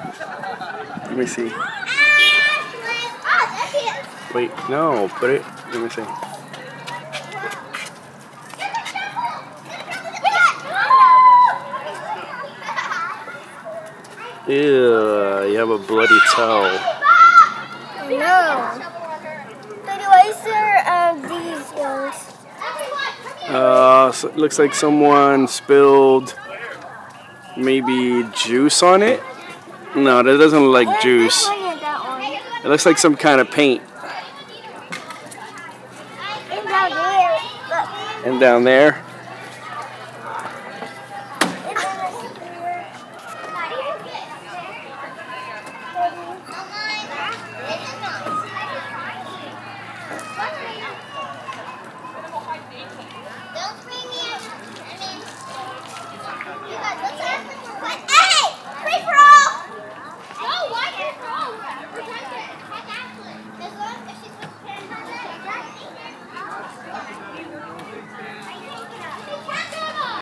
Let me see. Wait, no, put it. Let me see. Ew, you have a bloody toe. No. But why is there these ones? So it looks like someone spilled maybe juice on it. No, that doesn't look like juice. It looks like some kind of paint. And down there. Look. And down there.